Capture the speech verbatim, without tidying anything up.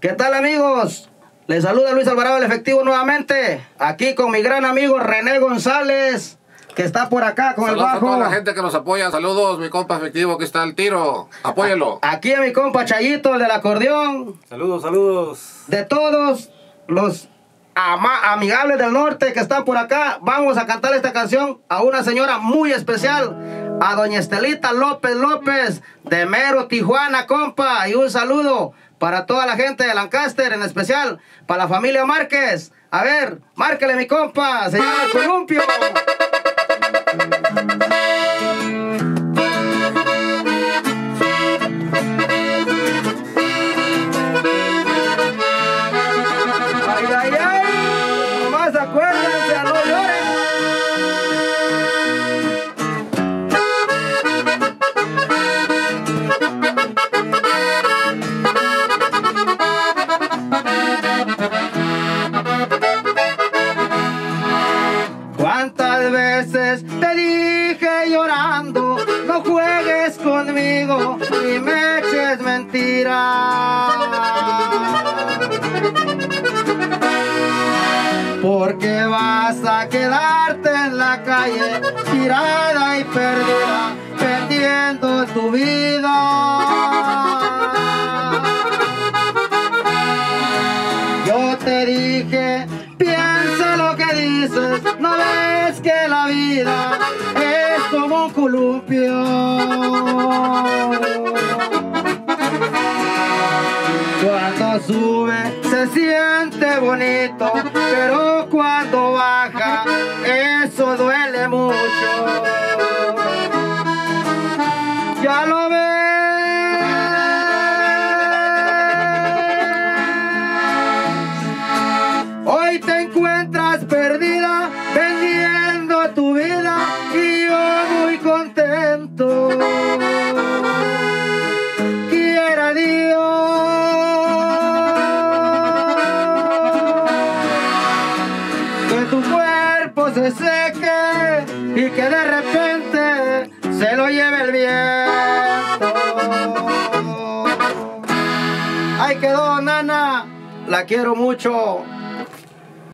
¿Qué tal, amigos? Les saluda Luis Alvarado el Efectivo nuevamente, aquí con mi gran amigo René González, que está por acá con Saludos el bajo. a toda la gente que nos apoya. Saludos, mi compa Efectivo, aquí está el tiro. Apóyelo. Aquí a mi compa Chayito, el del acordeón. Saludos, saludos. De todos los ama amigables del norte que están por acá, vamos a cantar esta canción a una señora muy especial, a doña Estelita López López, de Mero, Tijuana, compa. Y un saludo para toda la gente de Lancaster, en especial para la familia Márquez. A ver, márquele, mi compa, se llama El Columpio. Ay, ay, ay, nomás acuérdense, no lloren. ¿Cuántas veces te dije llorando, no juegues conmigo ni me eches mentiras? Porque vas a quedarte en la calle, tirada y perdida, perdiendo tu vida. Yo te dije, piensa lo que dices, no ves que la vida es como un columpio. Cuando sube se siente bonito, pero cuando baja eso duele mucho. Ya lo ves. Hoy te encuentras perdida, vendiendo tu vida, y yo muy contento. Quiera Dios que tu cuerpo se seque y que de repente se lo lleve el viento. Ahí quedó, nana, la quiero mucho.